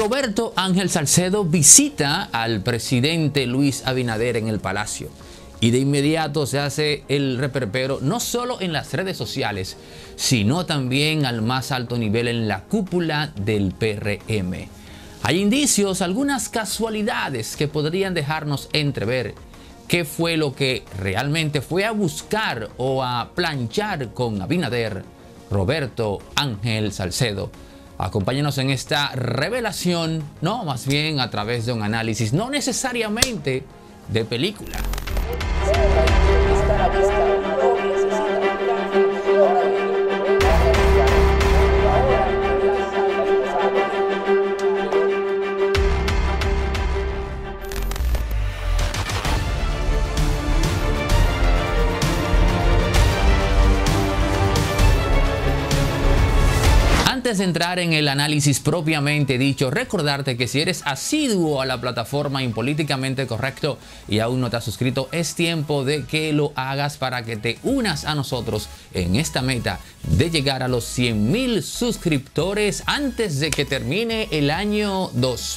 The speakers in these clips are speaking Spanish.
Roberto Ángel Salcedo visita al presidente Luis Abinader en el Palacio y de inmediato se hace el reperpero no solo en las redes sociales, sino también al más alto nivel en la cúpula del PRM. Hay indicios, algunas casualidades que podrían dejarnos entrever qué fue lo que realmente fue a buscar o a planchar con Abinader, Roberto Ángel Salcedo. Acompáñenos en esta revelación, no, más bien a través de un análisis, no necesariamente de película. Antes de entrar en el análisis propiamente dicho, recordarte que si eres asiduo a la plataforma Impolíticamente Correcto y aún no te has suscrito, es tiempo de que lo hagas para que te unas a nosotros en esta meta de llegar a los 100,000 suscriptores antes de que termine el año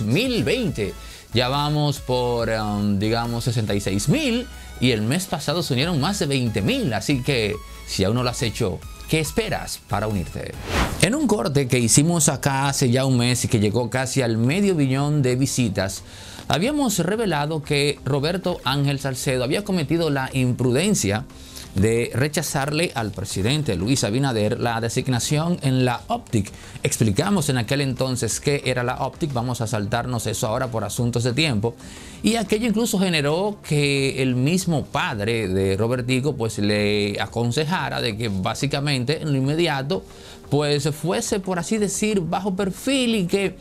2020. Ya vamos por, digamos, 66,000 y el mes pasado se unieron más de 20,000, así que si aún no lo has hecho, ¿qué esperas para unirte? En un corte que hicimos acá hace ya un mes y que llegó casi al medio billón de visitas, habíamos revelado que Roberto Ángel Salcedo había cometido la imprudencia de rechazarle al presidente Luis Abinader la designación en la OPTIC. Explicamos en aquel entonces qué era la OPTIC, vamos a saltarnos eso ahora por asuntos de tiempo, y aquello incluso generó que el mismo padre de Robertico pues le aconsejara de que básicamente en lo inmediato pues fuese, por así decir, bajo perfil y que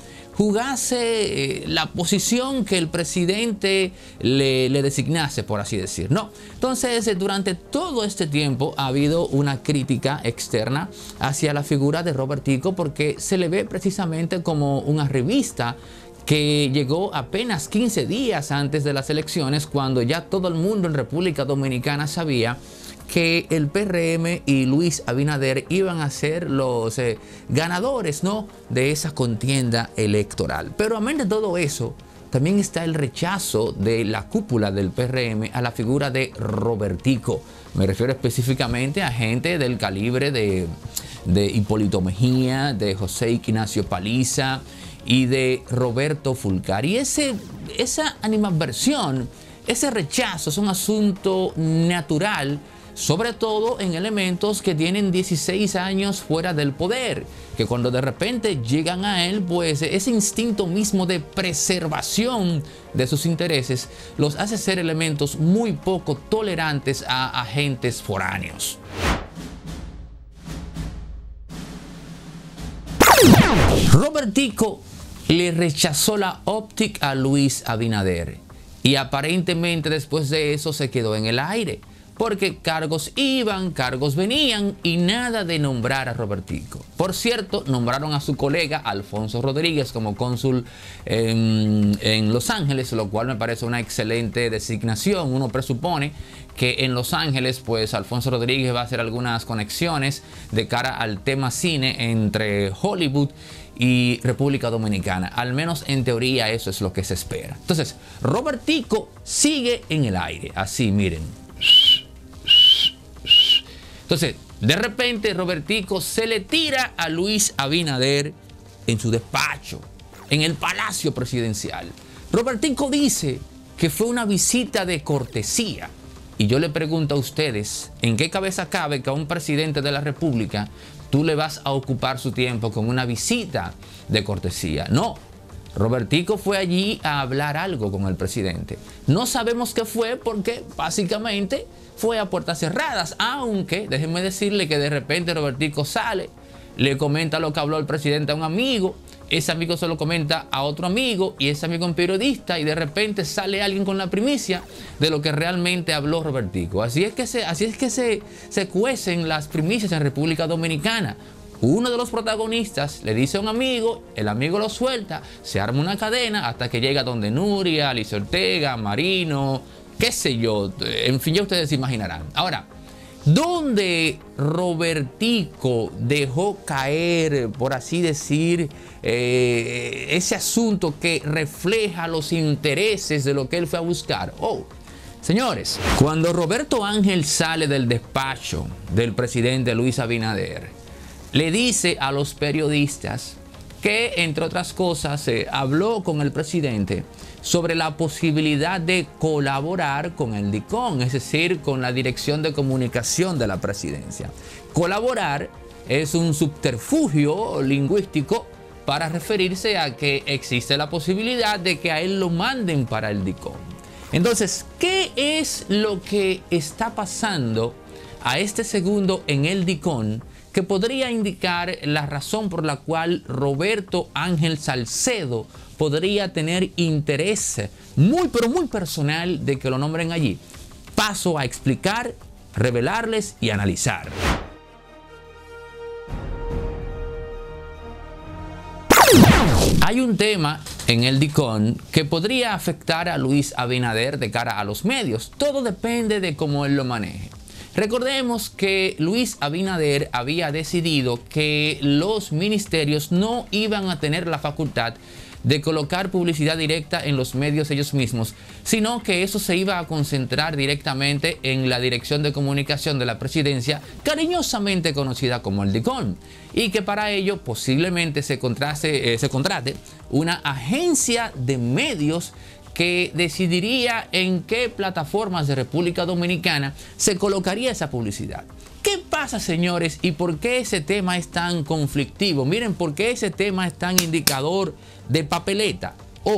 jugase la posición que el presidente le designase, por así decir. No. Entonces, durante todo este tiempo ha habido una crítica externa hacia la figura de Robertico porque se le ve precisamente como una revista que llegó apenas 15 días antes de las elecciones, cuando ya todo el mundo en República Dominicana sabía que el PRM y Luis Abinader iban a ser los ganadores, ¿no?, de esa contienda electoral. Pero amén de todo eso, también está el rechazo de la cúpula del PRM a la figura de Robertico. Me refiero específicamente a gente del calibre de Hipólito Mejía, de José Ignacio Paliza y de Roberto Fulcar. Y esa animadversión, ese rechazo es un asunto natural, sobre todo en elementos que tienen 16 años fuera del poder, que cuando de repente llegan a él, pues ese instinto mismo de preservación de sus intereses los hace ser elementos muy poco tolerantes a agentes foráneos. Robertico le rechazó la OPTIC a Luis Abinader y aparentemente después de eso se quedó en el aire, porque cargos iban, cargos venían y nada de nombrar a Robertico. Por cierto, nombraron a su colega Alfonso Rodríguez como cónsul en Los Ángeles, lo cual me parece una excelente designación. Uno presupone que en Los Ángeles, pues Alfonso Rodríguez va a hacer algunas conexiones de cara al tema cine entre Hollywood y República Dominicana. Al menos en teoría eso es lo que se espera. Entonces, Robertico sigue en el aire. Así, miren. Entonces, de repente, Robertico se le tira a Luis Abinader en su despacho, en el Palacio Presidencial. Robertico dice que fue una visita de cortesía. Y yo le pregunto a ustedes, ¿en qué cabeza cabe que a un presidente de la República tú le vas a ocupar su tiempo con una visita de cortesía? No. Robertico fue allí a hablar algo con el presidente. No sabemos qué fue porque básicamente fue a puertas cerradas, aunque déjenme decirle que de repente Robertico sale, le comenta lo que habló el presidente a un amigo, ese amigo se lo comenta a otro amigo y ese amigo es un periodista y de repente sale alguien con la primicia de lo que realmente habló Robertico. Así es que se cuecen las primicias en República Dominicana. Uno de los protagonistas le dice a un amigo, el amigo lo suelta, se arma una cadena hasta que llega donde Nuria, Alicia Ortega, Marino, qué sé yo, en fin, ya ustedes se imaginarán. Ahora, donde Robertico dejó caer, por así decir, ese asunto que refleja los intereses de lo que él fue a buscar. Señores, cuando Roberto Ángel sale del despacho del presidente Luis Abinader, le dice a los periodistas que, entre otras cosas, habló con el presidente sobre la posibilidad de colaborar con el DICON, es decir, con la Dirección de Comunicación de la Presidencia. Colaborar es un subterfugio lingüístico para referirse a que existe la posibilidad de que a él lo manden para el DICON. Entonces, ¿qué es lo que está pasando a este segundo en el DICON que podría indicar la razón por la cual Roberto Ángel Salcedo podría tener interés muy, pero muy personal de que lo nombren allí? Paso a explicar, revelarles y analizar. Hay un tema en el DICON que podría afectar a Luis Abinader de cara a los medios. Todo depende de cómo él lo maneje. Recordemos que Luis Abinader había decidido que los ministerios no iban a tener la facultad de colocar publicidad directa en los medios ellos mismos, sino que eso se iba a concentrar directamente en la Dirección de Comunicación de la Presidencia, cariñosamente conocida como el DICON, y que para ello posiblemente se contrate una agencia de medios que decidiría en qué plataformas de República Dominicana se colocaría esa publicidad. ¿Qué pasa, señores? ¿Y por qué ese tema es tan conflictivo? Miren, ¿por qué ese tema es tan indicador de papeleta?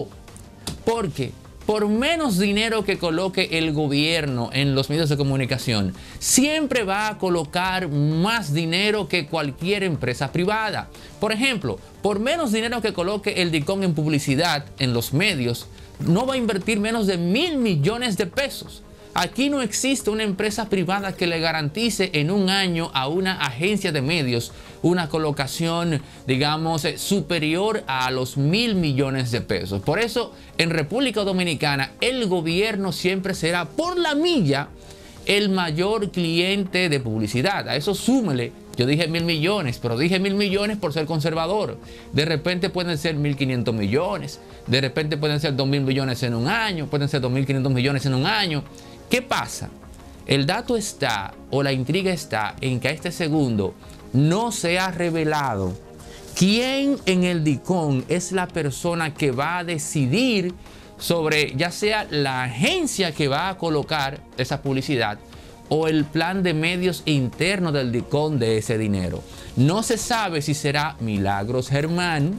Porque por menos dinero que coloque el gobierno en los medios de comunicación, siempre va a colocar más dinero que cualquier empresa privada. Por ejemplo, por menos dinero que coloque el DICON en publicidad en los medios, no va a invertir menos de 1.000 millones de pesos. Aquí no existe una empresa privada que le garantice en un año a una agencia de medios una colocación, digamos, superior a los 1.000 millones de pesos. Por eso, en República Dominicana, el gobierno siempre será por la milla el mayor cliente de publicidad. A eso súmele, yo dije 1.000 millones, pero dije 1.000 millones por ser conservador. De repente pueden ser 1.500 millones, de repente pueden ser 2.000 millones en un año, pueden ser 2.500 millones en un año. ¿Qué pasa? El dato está, o la intriga está, en que a este segundo no se ha revelado quién en el DICON es la persona que va a decidir sobre ya sea la agencia que va a colocar esa publicidad o el plan de medios interno del DICON de ese dinero. No se sabe si será Milagros Germán,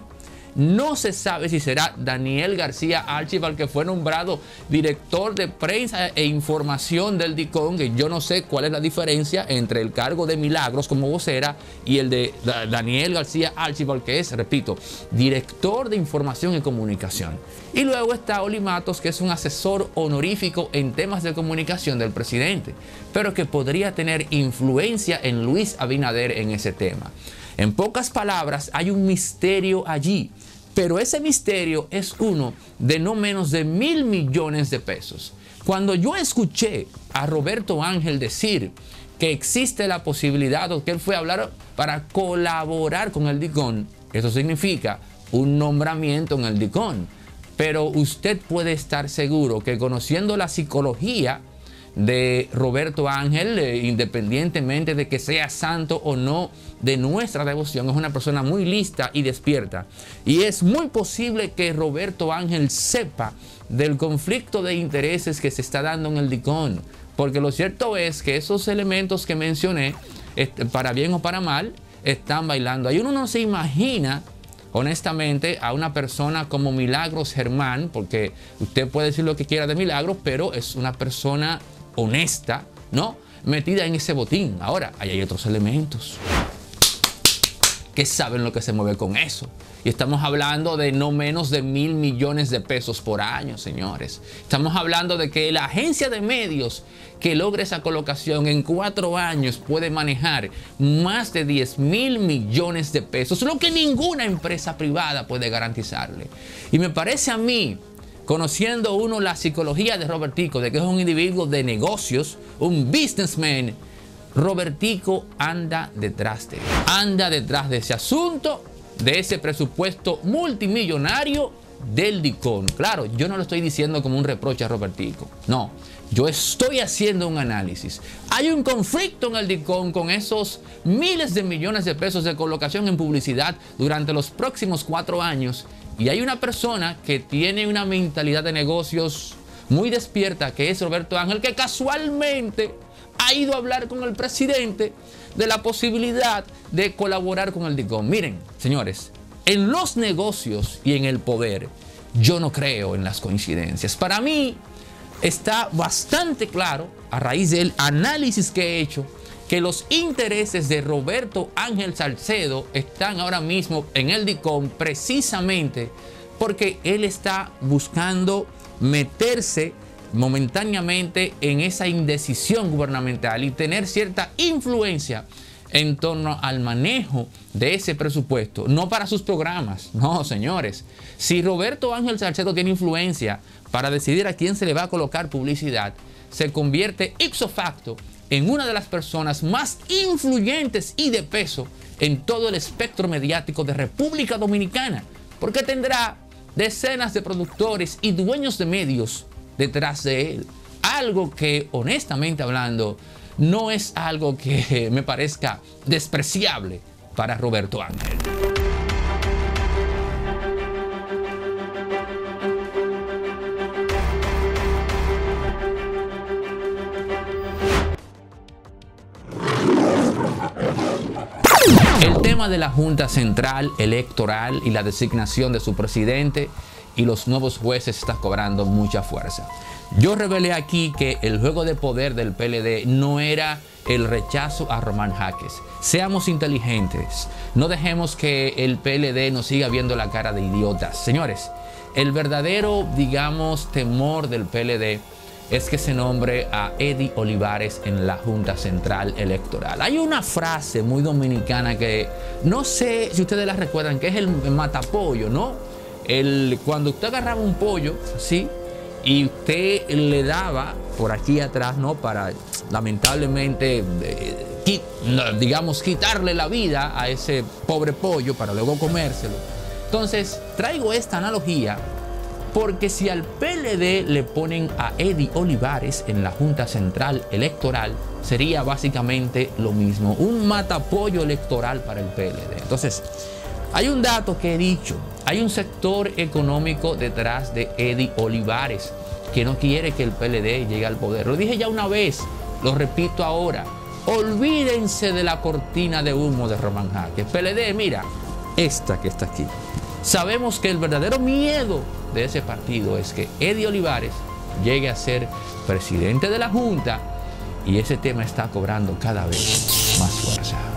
no se sabe si será Daniel García Archival, que fue nombrado director de prensa e información del DICON, que yo no sé cuál es la diferencia entre el cargo de Milagros como vocera y el de Daniel García Archival, que es, repito, director de información y comunicación. Y luego está Oli Matos, que es un asesor honorífico en temas de comunicación del presidente, pero que podría tener influencia en Luis Abinader en ese tema. En pocas palabras, hay un misterio allí, pero ese misterio es uno de no menos de 1.000 millones de pesos. Cuando yo escuché a Roberto Ángel decir que existe la posibilidad, o que él fue a hablar para colaborar con el DICON, eso significa un nombramiento en el DICON. Pero usted puede estar seguro que, conociendo la psicología de Roberto Ángel, independientemente de que sea santo o no de nuestra devoción, es una persona muy lista y despierta. Y es muy posible que Roberto Ángel sepa del conflicto de intereses que se está dando en el DICON. Porque lo cierto es que esos elementos que mencioné, para bien o para mal, están bailando. Ahí uno no se imagina, honestamente, a una persona como Milagros Germán, porque usted puede decir lo que quiera de Milagros, pero es una persona honesta, ¿no?, metida en ese botín. Ahora, ahí hay otros elementos que saben lo que se mueve con eso. Y estamos hablando de no menos de 1.000 millones de pesos por año, señores. Estamos hablando de que la agencia de medios que logre esa colocación en 4 años puede manejar más de 10.000 millones de pesos, lo que ninguna empresa privada puede garantizarle. Y me parece a mí, conociendo uno la psicología de Robertico, de que es un individuo de negocios, un businessman, Robertico anda detrás de ese asunto, de ese presupuesto multimillonario del DICON. Claro, yo no lo estoy diciendo como un reproche a Robertico, no, yo estoy haciendo un análisis. Hay un conflicto en el DICON con esos miles de millones de pesos de colocación en publicidad durante los próximos 4 años, y hay una persona que tiene una mentalidad de negocios muy despierta, que es Roberto Ángel, que casualmente ha ido a hablar con el presidente de la posibilidad de colaborar con el DICON. Miren, señores, en los negocios y en el poder, yo no creo en las coincidencias. Para mí está bastante claro, a raíz del análisis que he hecho, que los intereses de Roberto Ángel Salcedo están ahora mismo en el DICON precisamente porque él está buscando meterse momentáneamente en esa indecisión gubernamental y tener cierta influencia en torno al manejo de ese presupuesto, no para sus programas, no, señores. Si Roberto Ángel Salcedo tiene influencia para decidir a quién se le va a colocar publicidad, se convierte ipso facto en una de las personas más influyentes y de peso en todo el espectro mediático de República Dominicana, porque tendrá decenas de productores y dueños de medios detrás de él. Algo que, honestamente hablando, no es algo que me parezca despreciable para Roberto Ángel. El tema de la Junta Central Electoral y la designación de su presidente y los nuevos jueces está cobrando mucha fuerza. Yo revelé aquí que el juego de poder del PLD no era el rechazo a Román Jaques. Seamos inteligentes, no dejemos que el PLD nos siga viendo la cara de idiotas. Señores, el verdadero, digamos, temor del PLD es que se nombre a Eddie Olivares en la Junta Central Electoral. Hay una frase muy dominicana que no sé si ustedes la recuerdan, que es el matapollo, ¿no? Cuando usted agarraba un pollo, ¿sí? Y usted le daba por aquí atrás, ¿no? Para, lamentablemente, digamos, quitarle la vida a ese pobre pollo para luego comérselo. Entonces, traigo esta analogía porque si al PLD le ponen a Eddie Olivares en la Junta Central Electoral, sería básicamente lo mismo, un matapollo electoral para el PLD. Entonces, hay un dato que he dicho, hay un sector económico detrás de Eddie Olivares que no quiere que el PLD llegue al poder. Lo dije ya una vez, lo repito ahora, olvídense de la cortina de humo de Román Jaques. PLD, mira, esta que está aquí. Sabemos que el verdadero miedo de ese partido es que Eddie Olivares llegue a ser presidente de la Junta y ese tema está cobrando cada vez más fuerza.